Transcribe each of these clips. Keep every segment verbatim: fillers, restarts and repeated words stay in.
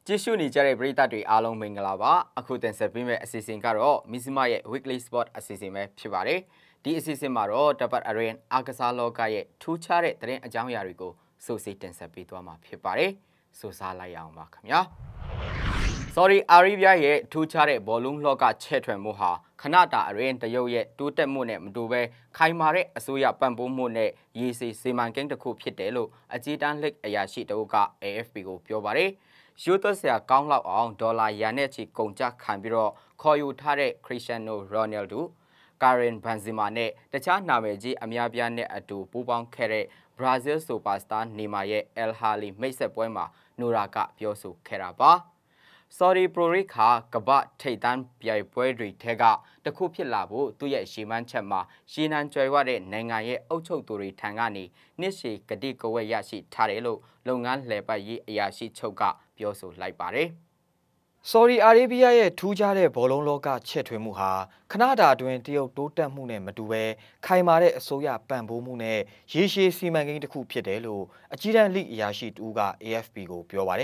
ကျေးဇူးနေကြတဲ့ပရိသတ်တွေအားလုံးမင်္ဂလာပါအခုတင်ဆက်ပေးမယ့်အစီအစဉ်ကတော့မီဇီမာရဲ့ weekly sport အစီအစဉ်ပဲဖြစ်ပါတယ်ဒီအစီအစဉ်မှာတော့တပတ်အရင်အာကစားလောကရဲ့ထူးခြားတဲ့သတင်းအကြောင်းအရာတွေကိုစိုးစိတင်ဆက်ပေးသွားမှာဖြစ်ပါတယ်စိုးစားလိုက်ရအောင်ပါခင်ဗျာ Saudi Arabia ရဲ့ထူးခြားတဲ့ဘောလုံးလောကချဲ့ထွင်မှုဟာခဏတာအရင်တရုတ်ရဲ့တိုးတက်မှုနဲ့မတူဘဲခိုင်မာတဲ့အစိုးရပံ့ပိုးမှုနဲ့ရေစီစီမံကိန်းတစ်ခုဖြစ်တယ်လို့အကြီးတန်းလက်အရာရှိတအုပ်က A F P ကိုပြောပါတယ်ယူသက်ဆရာကောင်းလောက်အောင်ဒေါ်လာရာနဲ့ချီကုန်ကျခံပြီးတော့ခေါ်ယူထားတဲ့ Cristiano Ronaldo, Karim Benzema နဲ့တခြားနာမည်ကြီးအများပြားနဲ့အတူပူးပေါင်းခဲ့တဲ့ Brazil superstar Neymar ရဲ့ Al Ahly မိတ်ဆက်ပွဲမှာနိုရာကပြောဆိုခဲ့တာပါ Saudi Pro League ဟာကမ္ဘာထိပ်တန်းပြိုင်ပွဲတွေထဲကတစ်ခုဖြစ်လာဖို့သူ့ရဲ့ရှီမန်းချက်မှာရှီနန်ကြွယ်ဝတဲ့နိုင်ငံရဲ့အုပ်ချုပ်သူတွေထံကနေနှစ်ရှည်ကတိကဝတ်ရရှိထားတယ်လို့လုပ်ငန်းလှည့်ပတ်ရေးအရာရှိချုပ်ကပြောဆိုလိုက်ပါတယ် Saudi Arabia ရဲ့ထူးခြားတဲ့ဘောလုံးလောကချဲ့ထွင်မှုဟာခဏတာအတွင်းတရုတ်တိုးတက်မှုနဲ့မတူဘဲခိုင်မာတဲ့အစိုးရပံ့ပိုးမှုနဲ့ရေရှည်စီမံကိန်းတစ်ခုဖြစ်တယ်လို့အကြီးတန်းလိအရာရှိတူက A F P ကိုပြောပါတယ်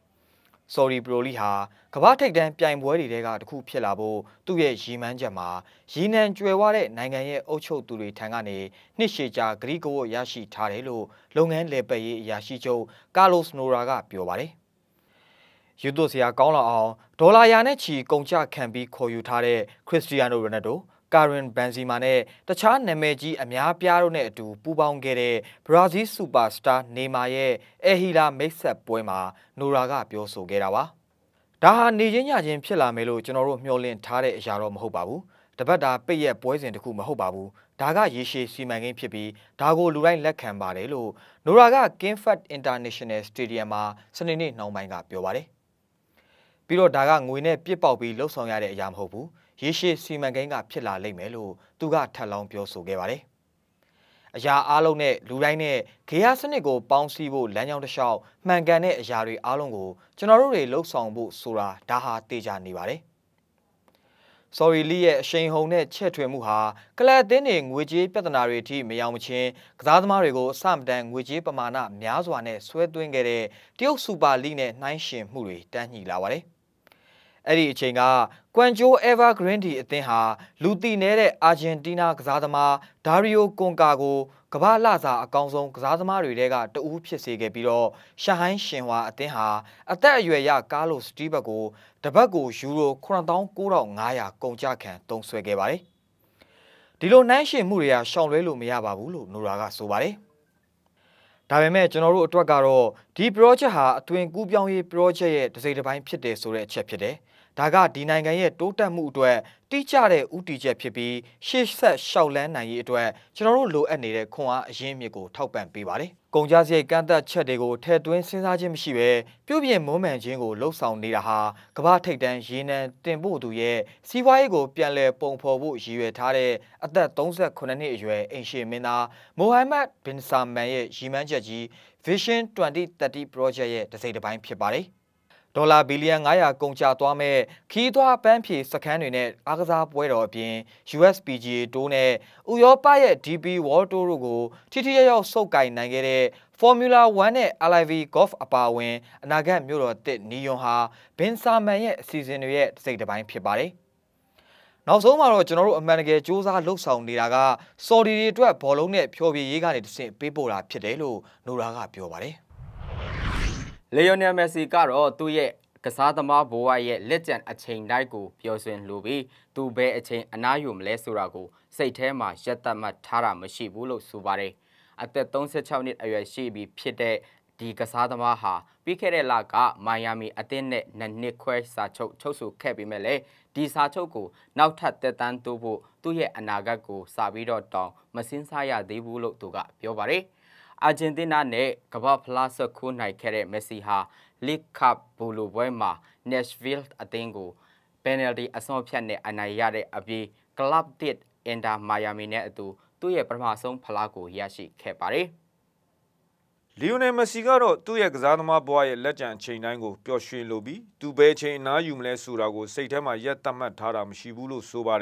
Saudi Pro League ဟာကမ္ဘာထိပ်တန်းပြိုင်ပွဲတွေထဲကတစ်ခုဖြစ်လာဖို့သူ့ရဲ့ရည်မှန်းချက်မှာရည်နံကြွယ်ဝတဲ့နိုင်ငံရဲ့အုပ်ချုပ်သူတွေထံကနေနှစ်ရှည်ကြာဂရိကဝတ်ရရှိထားတယ်လို့လုပ်ငန်းလည်ပတ်ရေးအရာရှိချုပ် Carlos Nora ကပြောပါတယ် ယူသွဆရာကောင်းလောက်အောင်ဒေါ်လာရာနဲ့ချီကုန်ကျခံပြီးခေါ်ယူထားတဲ့ Cristiano Ronaldo, Karim Benzema နဲ့တခြားနာမည်ကြီးအများပြားတို့နဲ့အတူပူးပေါင်းခဲ့တဲ့ Brazil superstar Neymar ရဲ့ Al Ahly မိတ်ဆက်ပွဲမှာနိုရာကပြောဆိုခဲ့တာပါဒါဟာနေချင်းညချင်းဖြစ်လာမယ်လို့ကျွန်တော်တို့မျှော်လင့်ထားတဲ့အရာတော့မဟုတ်ပါဘူးတပတ်တာပိတ်ရက်ပွဲစဉ်တစ်ခုမဟုတ်ပါဘူးဒါကရေရှည်စီမံကိန်းဖြစ်ပြီးဒါကိုလူတိုင်းလက်ခံပါတယ်လို့နိုရာက King Fahd International Stadium မှာစနေနေ့နှောင်းပိုင်းကပြောပါတယ်ပြီးတော့ဒါကငွေနဲ့ပြစ်ပေါက်ပြီးလှုပ်ဆောင်ရတဲ့အရာမဟုတ်ဘူးရေရှည်စီမံကိန်းကဖြစ်လာလိမ့်မယ်လို့သူကထပ်လောင်းပြောဆိုခဲ့ပါတယ်အရာအားလုံးနဲ့လူတိုင်းနဲ့ဂေယစနစ်ကိုပေါင်းစည်းဖို့လမ်းကြောင်းတစ်လျှောက်မှန်ကန်တဲ့အရာတွေအားလုံးကိုကျွန်တော်တို့တွေလှုပ်ဆောင်ဖို့ဆိုတာဒါဟာတေချာနေပါတယ် Sorry လီရဲ့အရှိန်ဟုန်နဲ့ချဲ့ထွင်မှုဟာကလပ်အသင်းတွေငွေကြေးပြဿနာတွေအထိမရောက်မချင်းကစားသမားတွေကိုအစမတန်ငွေကြေးပမာဏများစွာနဲ့ဆွဲသွင်းခဲ့တဲ့တရုတ်စူပါလိနဲ့နှိုင်းယှဉ်မှုတွေတန်းညှိလာပါတယ်အဲ့ဒီအချိန်ကကွမ်ကျိုး Evergreen ဒီအသင်းဟာလူသိနေတဲ့အာဂျင်တီးနားကစားသမားဒါရီယိုကွန်ကာကိုကမ္ဘာလှစာအကောင်ဆုံးကစားသမားတွေထဲကတဦးဖြစ်စေခဲ့ပြီးတော့ရှန်ဟိုင်းရှင်ဟွာအသင်းဟာအသက်အရွယ်ရကားလို့စတီးဘက်ကိုတပတ်ကိုယူရို ခုနှစ်သောင်းကိုးထောင်ငါးရာကုန်ကျခံသုံးစွဲခဲ့ပါတယ်ဒီလိုနှိုင်းယှဉ်မှုတွေကရှောင်လွဲလို့မရပါဘူးလို့နိုရာကဆိုပါတယ်ဒါပေမဲ့ကျွန်တော်တို့အတွက်ကတော့ဒီ project ဟာအသွင်ကူးပြောင်းရေး project ရဲ့တစ်စိတ်တစ်ပိုင်းဖြစ်တယ်ဆိုတဲ့အချက်ဖြစ်တယ်ဒါကဒီနိုင်ငံရဲ့တိုးတက်မှုအတွက်တိကျတဲ့ဥတီချက်ဖြစ်ပြီးရှေ့ဆက်ရှောက်လန်းနိုင်ရေးအတွက်ကျွန်တော်တို့လိုအပ်နေတဲ့ခွန်အားအရင်းမြစ်ကိုထောက်ပံ့ပေးပါတယ်။ကုန်ကျစရိတ်ကန့်သက်ချက်တွေကိုထည့်သွင်းစဉ်းစားခြင်းမရှိဘဲပြုပြင်မွမ်းမံခြင်းကိုလှုပ်ဆောင်နေတာဟာကမ္ဘာထိပ်တန်းရေနံတင်ပို့သူရဲ့စီးပွားရေးကိုပြန်လည်ပုံဖော်ဖို့ရည်ရွယ်ထားတဲ့အသက်သုံးဆယ့်ခုနှစ်နှစ်အရွယ်အိမ်ရှေမင်းသားမိုဟမ်မက်ဘင်ဆာမန်ရဲ့ရည်မှန်းချက်ကြီး Vision twenty thirty Project ရဲ့တစ်စိတ်တစ်ပိုင်းဖြစ်ပါတယ်ဒေါ်လာဘီလီယံငါးရာကုန်ကျသွားမဲ့ခီးသွွားပန်းဖြေစခန်းတွေနဲ့အားကစားပွဲတော်အပြင် U S P G A တိုးနဲ့ဥရောပရဲ့ D P World Tour တို့ကိုထိထိရောက်ရောက်စုပ်ကိုင်နိုင်ခဲ့တဲ့ Formula one နဲ့ L I V Golf အပါအဝင်အနာဂတ်မြို့တော်တစ်နီယွန်ဟာဘင်ဆာမန်ရဲ့အစီအစဉ်တွေရဲ့တစ်စိတ်တစ်ပိုင်းဖြစ်ပါတယ်နောက်ဆုံးမှာတော့ကျွန်တော်တို့အမှန်တကယ်စူးစမ်းလှုပ်ဆောင်နေတာကဆော်ဒီတွေအတွက်ဘောလုံးနဲ့ဖျော်ဖြေရေးကနေတစ်ဆင့်ပေးပို့တာဖြစ်တယ်လို့နိုရာကပြောပါတယ်လီယိုနယ်မက်ဆီကတော့သူ့ရဲ့ကစားသမားဘိုးဝရဲ့လက်ကျန်အချိန်တိုင်းကိုပြောဆိုလိုပြီးသူဘယ်အချိန်အနားယူမလဲဆိုတာကိုစိတ်ထဲမှာရက်သက်မှတ်ထားတာမရှိဘူးလို့ဆိုပါတယ်အသက်သုံးဆယ့်ခြောက်နှစ်အရွယ်ရှိပြီဖြစ်တဲ့ဒီကစားသမားဟာပြီးခဲ့တဲ့လကမိုင်ယာမီအသင်းနဲ့နှစ်နှစ်ခွဲစာချုပ်ချုပ်ဆိုခဲ့ပြီးမဲ့လေဒီစာချုပ်ကိုနောက်ထပ်တက်တန်းတိုးဖို့သူ့ရဲ့အနာဂတ်ကိုစာပြီးတော့တောင်းမစင်းစားရသေးဘူးလို့သူကပြောပါတယ်အာဂျင်တီးနားနဲ့ကမ္ဘာဖလားဆွတ်ခူးနိုင်ခဲ့တဲ့မက်ဆီဟာလစ်ကပ်ဘူလိုပွဲမှာ Nashville အသင်းကို penalty အဆုံးဖြတ်နဲ့အနိုင်ရတဲ့အပြီး Club တစ် Inter Miami နဲ့အတူသူ့ရဲ့ပထမဆုံးဖလားကိုရရှိခဲ့ပါတယ်လီယိုနယ်မက်ဆီကတော့သူ့ရဲ့ကစားသမားဘဝရဲ့လက်ကျန်အချိန်တိုင်းကိုပျော်ရွှင်လိုပြီးသူဘယ်အချိန်အနားယူမလဲဆိုတာကိုစိတ်ထဲမှာရက်သတ်မှတ်ထားတာမရှိဘူးလို့ဆိုပါတယ်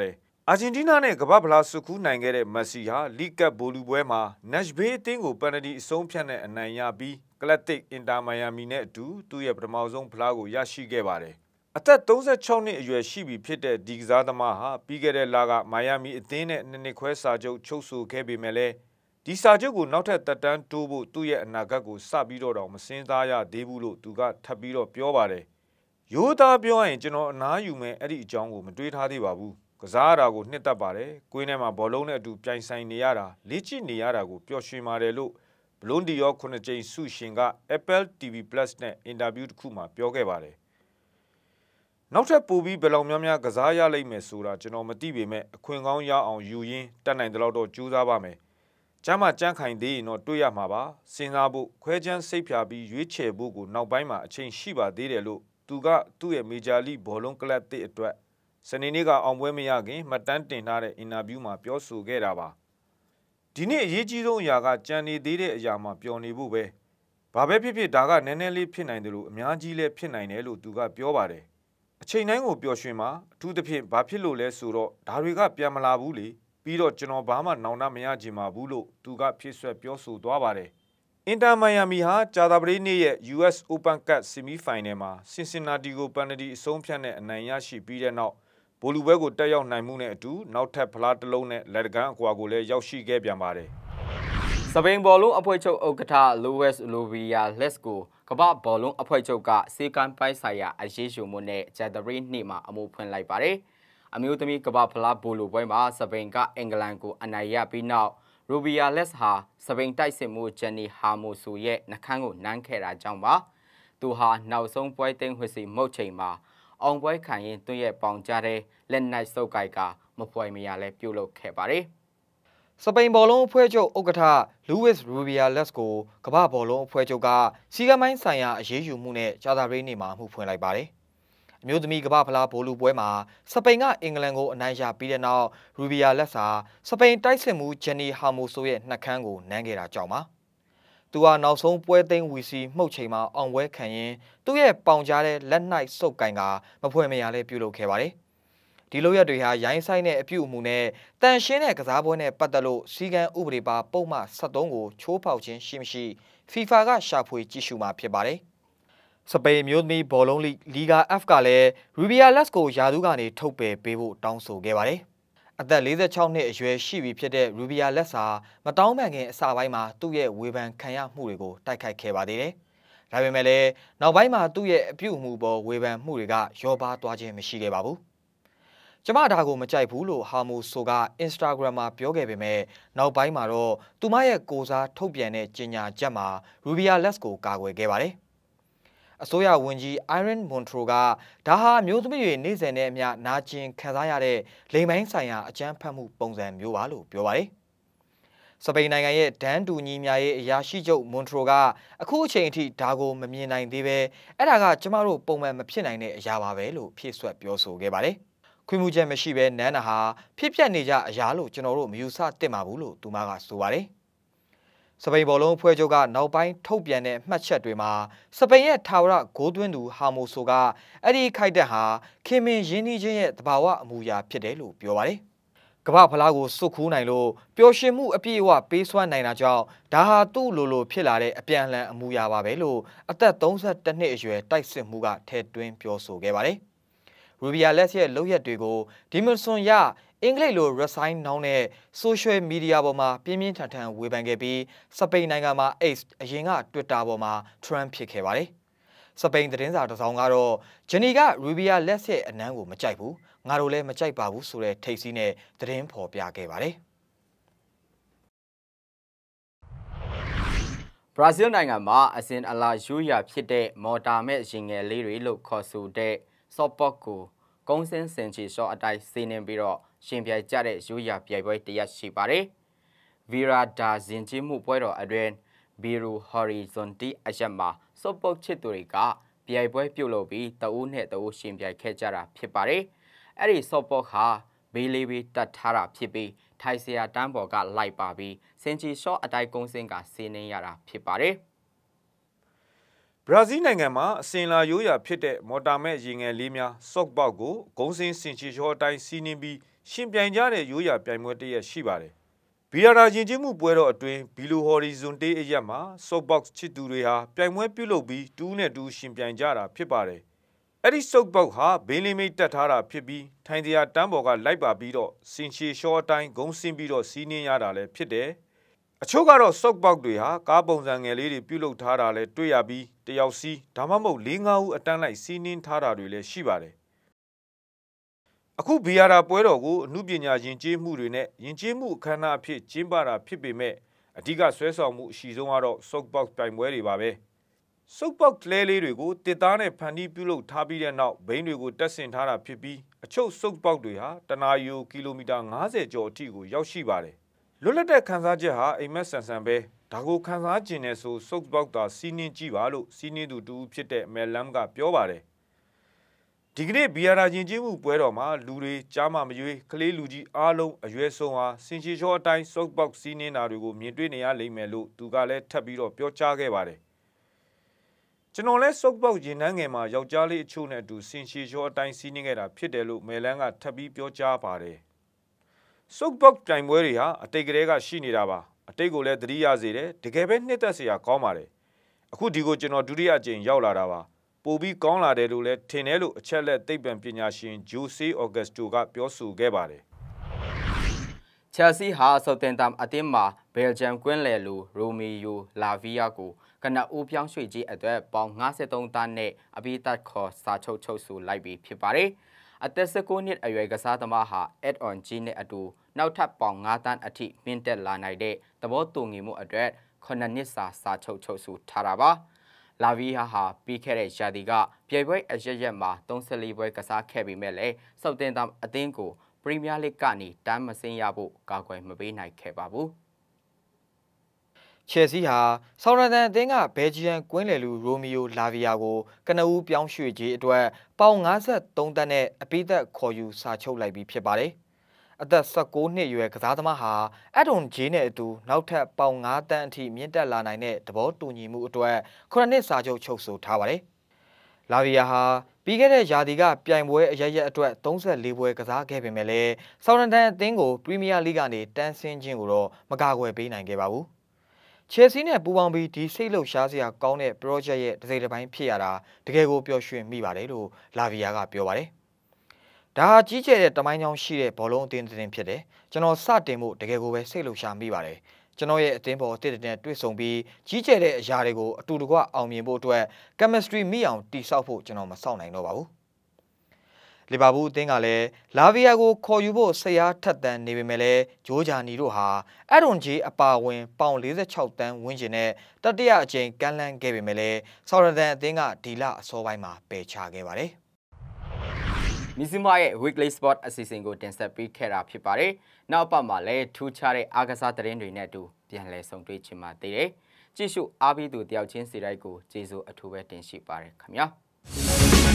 အာဂျင်တီးနားနဲ့ကမ္ဘာဖလားဆုခူးနိုင်ခဲ့တဲ့မက်ဆီဟာလီဂ်ကပ်ဗိုလ်လုပွဲမှာနက်ရှ်ဘေးအသင်းကိုပန်နတီအဆုံးဖြတ်နဲ့အနိုင်ရပြီးကလပ်တစ်အင်တာမိုင်ယာမီနဲ့အတူသူ့ရဲ့ပထမဆုံးဖလားကိုရရှိခဲ့ပါတယ်။အသက်သုံးဆယ့်ခြောက်နှစ်အရွယ်ရှိပြီဖြစ်တဲ့ဒီကစားသမားဟာပြီးခဲ့တဲ့လကမိုင်ယာမီအသင်းနဲ့နှစ်နှစ်ခွဲစာချုပ်ချုပ်ဆိုခဲ့ပေမဲ့လည်းဒီစာချုပ်ကိုနောက်ထပ်သက်တမ်းတိုးဖို့သူ့ရဲ့အနာဂတ်ကိုစပြီးတော့တောင်မစင်စားရသေးဘူးလို့သူကထပ်ပြီးတော့ပြောပါတယ်။ရိုးသားပြောရင်ကျွန်တော်အနားယူမယ်အဲ့ဒီအကြောင်းကိုမတွေးထားသေးပါဘူး။ကစားရတာကိုနှစ်သက်ပါတယ်။ကွင်းထဲမှာဘောလုံးနဲ့အတူပြိုင်ဆိုင်နေရတာလေ့ကျင့်နေရတာကိုပျော်ရွှင်ပါတယ်လို့ဘလွန်ဒီယောခုနှစ်ကြိမ်ဆုရှင်က Apple တီ ဗီ Plus နဲ့အင်တာဗျူးတစ်ခုမှာပြောခဲ့ပါတယ်။နောက်ထပ်ပိုပြီးဘယ်လောက်များများကစားရလိမ့်မယ်ဆိုတာကျွန်တော်မသိပေမဲ့အခွင့်ကောင်းရအောင်ယူရင်းတက်နိုင်တဲ့လောက်တော့ကြိုးစားပါမယ်။ကျမ်းမှာကြမ်းခိုင်သေးရင်တော့တွေ့ရမှာပါ။စဉ်းစားဖို့ခွဲချမ်းစိတ်ဖြာပြီးရွေးချယ်ဖို့ကိုနောက်ပိုင်းမှာအချိန်ရှိပါသေးတယ်လို့သူကသူ့ရဲ့မေဂျာလိဘောလုံးကလပ်တစ်အတွက်စနေနေ့ကအောင်ပွဲမရခင်မှတ်တမ်းတင်ထားတဲ့အင်တာဗျူးမှာပြောဆိုခဲ့တာပါဒီနေ့အရေးကြီးဆုံးအရာကကြံနေသေးတဲ့အရာမှာပျော်နေဖို့ပဲဘာပဲဖြစ်ဖြစ်ဒါကနည်းနည်းလေးဖြစ်နိုင်တယ်လို့အများကြီးလည်းဖြစ်နိုင်တယ်လို့သူကပြောပါတယ်အချိန်တိုင်းကိုပျော်ရွှင်မှာအထူးသဖြင့်ဘာဖြစ်လို့လဲဆိုတော့ဒါတွေကပြန်မလာဘူးလေပြီးတော့ကျွန်တော်ဘာမှနောင်တမရချင်ပါဘူးလို့သူကဖြည့်ဆွက်ပြောဆိုသွားပါတယ်အင်တာမိုင်ယာမီဟာဂျာတာပရီနေ့ရဲ့ ယူ အက်စ် Open Cup Semi Final မှာဆင်ဆင်နာတီကိုပန်နတီအဆုံးဖြတ်နဲ့အနိုင်ရရှိပြီးတဲ့နောက်ဗိုလ်လုပွဲကိုတက်ရောက်နိုင်မှုနဲ့အတူနောက်ထပ်ဖလားတစ်လုံးနဲ့လက်တကမ်းအကွာကိုလည်းရောက်ရှိခဲ့ပြန်ပါတယ်။စပိန်ဘောလုံးအဖွဲ့ချုပ်ဥက္ကဋ္ဌလိုဝက်စ်လိုဗီယာလက်ကိုကမ္ဘာဘောလုံးအဖွဲ့ချုပ်ကစေကန်ပိုက်ဆိုင်ရာအရေးယူမှုနဲ့ဂျာတာပရီနေ့မှာအမှုဖွင့်လိုက်ပါတယ်။အမျိုးသမီးကမ္ဘာဖလားဗိုလ်လုပွဲမှာစပိန်ကအင်္ဂလန်ကိုအနိုင်ရပြီးနောက်ရိုဗီယာလက်ဟာစပိန်တိုက်စစ်မှုဂျန်နီဟာမိုဆိုရဲ့နှခမ်းကိုနမ်းခဲ့တာကြောင့်ပါ။သူဟာနောက်ဆုံးပွဲသိမ်းဝှက်စီမုတ်ချိန်မှာအောင်ပွဲခံရင်သူ့ရဲ့ပေါင်ကြတဲ့လက်နိုင်စုပ်ကိုက်ကမဖွယ်မရလဲပြုတ်လုခဲ့ပါတယ်။စပိန်ဘောလုံးအဖွဲ့ချုပ်ဥက္ကဋ္ဌလူးဝစ်ရူဘီယာလက်ကိုကမ္ဘာဘောလုံးအဖွဲ့ချုပ်ကစီကမိုင်းဆိုင်ရာအရေးယူမှုနဲ့ဂျာတာပရီနေ့မှာမှုဖွင့်လိုက်ပါတယ်။အမျိုးသမီးကမ္ဘာဖလားဗိုလ်လုပွဲမှာစပိန်ကအင်္ဂလန်ကိုအနိုင်ရပြီးတဲ့နောက်ရူဘီယာလက်စာစပိန်တိုက်စစ်မှုဂျန်နီဟာမိုဆိုရဲ့နှက်ခမ်းကိုနမ်းခဲ့တာကြောင့်ပါ။သူကနောက်ဆုံးပွဲသိမ်းဝီစီမှုတ်ချိန်မှာအောင်ပွဲခံရင်သူ့ရဲ့ပေါင်ကြားတဲ့လက်နိုင်စုပ်ကိုင်ကမဖွယ်မရလဲပြုတ်လုခဲ့ပါတယ်။ဒီလိုရက်တွေဟာရိုင်းဆိုင်တဲ့အပြုအမူနဲ့တန်ရှင်းတဲ့ကစားပွဲနဲ့ပတ်သက်လို့စီကံဥပဒေပါပုံမှန်ဆက်သုံးကိုချိုးဖောက်ခြင်းရှိမရှိ FIFA ကရှာဖွေကြည့်ရှုမှာဖြစ်ပါတယ်။စပိန်မျိုးသမီးဘောလုံးလိလီဂါ F ကလည်းရူဘီယာလက်ကိုယာသူကနေထုတ်ပယ်ပေးဖို့တောင်းဆိုခဲ့ပါတယ်။အသက်လေးဆယ့်ခြောက်နှစ်အရွယ်ရှိပြီဖြစ်တဲ့ရူဘီယာလက်စာမတောင်းပန်ခင်အစပိုင်းမှာသူ့ရဲ့ဝေဖန်ခံရမှုတွေကိုတိုက်ခိုက်ခဲ့ပါသေးတယ်။ဒါပေမဲ့လည်းနောက်ပိုင်းမှာသူ့ရဲ့အပြုအမူပေါ်ဝေဖန်မှုတွေကရောပါသွားခြင်းမရှိခဲ့ပါဘူး။ကျမဒါကိုမကြိုက်ဘူးလို့ဟာမိုဆိုက Instagram မှာပြောခဲ့ပေမဲ့နောက်ပိုင်းမှာတော့သူမရဲ့ကိုစားထုတ်ပြန်တဲ့ကြေညာချက်မှာရူဘီယာလက်ကိုကာကွယ်ခဲ့ပါတယ်။အစိုးရဝန်ကြီး Irene Montero ကဒါဟာမျိုးသမီးတွေနေ့စဉ်နဲ့အမျှနာကျင်ခံစားရတဲ့လိမ်ပိုင်းဆိုင်ရာအကြမ်းဖက်မှုပုံစံမျိုးပါလို့ပြောပါတယ်။စပိန်နိုင်ငံရဲ့ဒန်းတူညီများရဲ့အရာရှိချုပ် Montero ကအခုအချိန်အထိဒါကိုမမြင်နိုင်သေးပဲအဲ့ဒါကကျမတို့ပုံမှန်မဖြစ်နိုင်တဲ့အရာပါပဲလို့ဖြည့်ဆွတ်ပြောဆိုခဲ့ပါတယ်။ခွင့်ပြုချက်မရှိဘဲနန်းနာဟာဖြစ်ပျက်နေကြအရာလို့ကျွန်တော်တို့မယူဆသင့်ပါဘူးလို့သူမကဆိုပါတယ်။စပိန်ဘောလုံးအဖွဲ့ချုပ်ကနောက်ပိုင်းထုတ်ပြန်တဲ့မှတ်ချက်တွေမှာစပိန်ရဲ့ထာဝရဂိုးသွင်းသူဟာမိုဆိုကအဲ့ဒီခိုက်တက်ဟာခင်မင်ရင်းနှီးခြင်းရဲ့သဘာဝအမူအရာဖြစ်တယ်လို့ပြောပါတယ်။ကမ္ဘာဖလားကိုစွတ်ခူးနိုင်လို့ပျော်ရွှင်မှုအပြည့်အဝပေးစွမ်းနိုင်တာကြောင့်ဒါဟာသူ့လိုလိုဖြစ်လာတဲ့အပြန်အလှန်အမူအရာပါပဲလို့အသက်သုံးဆယ့်တစ်နှစ်အရွယ်တိုက်စစ်မှုကထဲ့သွင်းပြောဆိုခဲ့ပါတယ်။ရူဘီယာလက်ရဲ့လုပ်ရက်တွေကိုဒီမဆွန်ရအင်္ဂလိပ်လို resign နောင်းတဲ့ social media ပေါ်မှာပြင်းပြင်းထန်ထန်ဝေဖန်ခဲ့ပြီးစပိန်နိုင်ငံမှာ X အရင်က Twitter ပေါ်မှာ trend ဖြစ်ခဲ့ပါတယ်။စပိန်သတင်းစာတစ်စောင်ကတော့ဂျနီကရူဘီယာလက်ရဲ့အနမ်းကိုမကြိုက်ဘူးငါတို့လည်းမကြိုက်ပါဘူးဆိုတဲ့ထိပ်စီးနဲ့သတင်းဖော်ပြခဲ့ပါတယ်။ဘရာဇီးနိုင်ငံမှာအစဉ်အလာယူရဖြစ်တဲ့မော်တာမဲ့ရင်ငယ်လေးတွေလို့ခေါ်ဆိုတဲ့ဆော့ပေါ့ကိုကုန်းစင်းစင်ချီရှော့အတိုင်းစီးနှင်ပြီးတော့ရှင်ပြိုင်ကြတဲ့ယူရပြိုင်ပွဲတရက်ရှိပါတယ်။ဗီရာဒါဇင်ချီမှုပွဲတော်အတွင်းဘီရူဟော်ရီဇွန်တီအရက်မှာဆော့ပေါ့ချစ်သူတွေကပြိုင်ပွဲပြုတ်လုပ်ပြီးတအူးနဲ့တအူးရှင်ပြိုင်ခဲ့ကြတာဖြစ်ပါတယ်။အဲ့ဒီဆော့ပေါ့ဟာဘေးလေးပြီးတတ်ထားတာဖြစ်ပြီးထိုင်စရာတန်းပေါ်ကလိုက်ပါပြီးစင်ချီရှော့အတိုင်းကုန်းစင်းကစီးနှင်ရတာဖြစ်ပါတယ်။ဘရာဇီးနိုင်ငံမှာအစဉ်လာရိုးရာဖြစ်တဲ့မော်တာမဲ့ရေငယ်လေးများဆော့ပေါက်ကိုဂုံးစင်းစင်ချီရှော့အတိုင်းစီးနှင်းပြီးရှင်ပြိုင်ကြတဲ့ရိုးရာပြိုင်ပွဲတစ်ရက်ရှိပါတယ်။ဘီယာရာယဉ်ကျေးမှုပွဲတော်အတွင်းဘီလူဟော်ရီဇွန်တေးအရက်မှာ softbox ချစ်သူတွေဟာပြိုင်ပွဲပြုလုပ်ပြီးတူးနဲ့တူးရှင်ပြိုင်ကြတာဖြစ်ပါတယ်။အဲ့ဒီ softbox ဟာဘင်းလင်းမိတ်တက်ထားတာဖြစ်ပြီးထိုင်တရားတန်းပေါ်ကလိုက်ပါပြီးတော့စင်ရှည်ရှော့အတိုင်းဂုံးဆင်းပြီးတော့စီးနှင်းရတာလည်းဖြစ်တယ်။အချို့ကတော့ softbox တွေဟာကားပုံစံငယ်လေးတွေပြုလုပ်ထားတာလည်းတွေ့ရပြီးတယောက်စီးဒါမှမဟုတ်၄-၅ဦးအတန်းလိုက်စီးနှင်းထားတာတွေလည်းရှိပါတယ်။အခုဘီယာရာပွဲတော်ကိုအမှုပညာယဉ်ကျေးမှုတွေနဲ့ယဉ်ကျေးမှုအခမ်းအနားအဖြစ်ကျင်းပတာဖြစ်ပေမဲ့အဓိကဆွဲဆောင်မှုအရှိဆုံးကတော့ softbox ပြိုင်ပွဲတွေပါပဲ။ softbox လဲလေးတွေကိုတစ်သားနဲ့ဖန်တီးပြုလုပ်ထားပြီးတဲ့နောက်ဘိန်းတွေကိုတက်ဆင်ထားတာဖြစ်ပြီးအချို့ softbox တွေဟာတနာရီကီလိုမီတာ၅၀ကျော်အထိကိုရောက်ရှိပါတယ်။လွတ်လပ်တဲ့ခန်းစားချက်ဟာအိမ်မက်ဆန်ဆန်ပဲဒါကိုခန်းစားကျင်နေဆို softbox သာစီးနှင်းကြည့်ပါလို့စီးနှင်းသူတူဖြစ်တဲ့မဲလမ်ကပြောပါတယ်။ဒီကနေ့ဘီယာရာယဉ်ကျေးမှုပွဲတော်မှာလူတွေကြားမမရွေးကလေးလူကြီးအားလုံးအရွယ်ဆုံးဟာစင်ချီချောအတိုင်း softbox စီးနှင်းတာတွေကိုမြင်တွေ့နေရလိမ့်မယ်လို့သူကလည်းထပ်ပြီးတော့ပြောကြားခဲ့ပါတယ်။ကျွန်တော်လည်း softbox ရင်နှန်းငယ်မှာယောက်ျားလေးအချို့နဲ့အတူစင်ချီချောအတိုင်းစီးနှင်းခဲ့တာဖြစ်တယ်လို့မဲလန်းကထပ်ပြီးပြောကြားပါတယ်။ softbox ပြိုင်ပွဲတွေဟာအတိတ်ကလေးကရှိနေတာပါအတိတ်ကိုလည်းသတိရစေတယ်တကယ်ပဲနှစ်သက်စရာကောင်းပါတယ်အခုဒီကိုကျွန်တော်ဒုတိယအကြိမ်ရောက်လာတာပါပိုပြီးကောင်းလာတယ်လို့လည်းထင်တယ်လို့အချက်လက်သိပ္ပံပညာရှင်ဂျိုဆေးအော်ဂတ်စတိုကပြောဆိုခဲ့ပါတယ်ချယ်ဆီဟာဆော်တင်တမ်အတင်းမှာဘယ်ဂျမ်ကွင်းလယ်လူရိုမီယိုလာဗီယာကိုကနအူပြောင်းရွှေ့ကြီးအတွက်ပေါင်၅၃တန်းနဲ့အပိသက်ခေါ်စာချုပ်ချုပ်ဆိုလိုက်ပြီးဖြစ်ပါတယ်အသက်၁၉နှစ်အရွယ်ကစားသမားဟာ add on ကြီးနဲ့အတူနောက်ထပ်ပေါင်၅တန်းအထိမြင့်တက်လာနိုင်တဲ့သဘောတူညီမှုအတွက်ခုနှစ်နှစ်စာစာချုပ်ချုပ်ဆိုထားတာပါလာဗီယာဟာပြီးခဲ့တဲ့ရာသီကပြိုင်ပွဲအရရက်မှာ၃၄ပွဲကစားခဲ့ပေမဲ့လည်းစောက်တင်တမ်အသင်းကိုပရီးမီးယားလိဂ်ကနေတန်းမစင်းရဖို့ကာကွယ်မပေးနိုင်ခဲ့ပါဘူးချယ်ဆီဟာဆော်ရတန်အသင်းကဘယ်ဂျီယန်ကွင်းလယ်လူရိုမီယိုလာဗီယာကိုကနဦးပြောင်းရွှေ့ကြီးအတွက်ပေါင်၅၃တန်းနဲ့အပိသက်ခေါ်ယူစာချုပ်လိုက်ပြီးဖြစ်ပါတယ်အသက်၁၉နှစ်အရွယ်ကစားသမားဟာအက်ဒွန်ဂျေးနဲ့အတူနောက်ထပ်ပေါင်၅တန်းအထိမြင့်တက်လာနိုင်တဲ့သဘောတူညီမှုအတွက်ခုနှစ်နှစ်စာချုပ်ချုပ်ဆိုထားပါတယ်။လာဗီယာဟာပြီးခဲ့တဲ့ရာသီကပြိုင်ပွဲအရရက်အတွက်၃၄ပွဲကစားခဲ့ပေမဲ့လည်းဆော်ရန်တန်အသင်းကိုပရီးမီးယားလိဂ်ကနေတန်းဆင်းခြင်းကိုတော့မကာကွယ်ပေးနိုင်ခဲ့ပါဘူး။ချယ်ဆီနဲ့ပူးပေါင်းပြီးဒီစိတ်လှုပ်ရှားစရာကောင်းတဲ့ project ရဲ့တစ်စိတ်တစ်ပိုင်းဖြစ်ရတာတကယ်ကိုပျော်ရွှင်မိပါတယ်လို့လာဗီယာကပြောပါတယ်။ဒါဟာကြီးကျယ်တဲ့တမိုင်းကြောင်းရှိတဲ့ဘောလုံးအသင်းတစ်သင်းဖြစ်တယ်ကျွန်တော်စတင်ဖို့တကယ်ကိုပဲစိတ်လှုပ်ရှားမိပါတယ်ကျွန်တော်ရဲ့အသင်းပေါ်တစ်တစ်နဲ့တွေ့ဆုံပြီးကြီးကျယ်တဲ့အရာတွေကိုအတူတကွအောင်မြင်ဖို့အတွက် chemistry မိအောင်တည်ဆောက်ဖို့ကျွန်တော်မစောင့်နိုင်တော့ပါဘူးလီဗာပူးအသင်းကလည်းလာဗီယာကိုခေါ်ယူဖို့ဆရာထက်တန်းနေပေမဲ့လည်းဂျိုးဂျာနီတို့ဟာအရွန်ဂျီအပါဝင်ပေါင်၄၆တန်းဝန်းကျင်နဲ့တတိယအကြိမ်ကမ်းလှမ်းခဲ့ပေမဲ့လည်းဆော်ရတန်အသင်းကဒီလအစောပိုင်းမှာပယ်ချခဲ့ပါတယ်မီဇီမာရဲ့ weekly sport အစီအစဉ်ကိုတင်ဆက်ပေးခဲ့တာဖြစ်ပါတယ်။နောက်ပတ်မှာလည်းထူးခြားတဲ့အားကစားသတင်းတွေနဲ့အတူပြန်လည်ဆုံတွေ့ချင်ပါသေးတယ်။ကြည့်ရှုအားပေးသူတယောက်ချင်းစီတိုင်းကိုကျေးဇူးအထူးပဲတင်ရှိပါတယ်ခင်ဗျာ။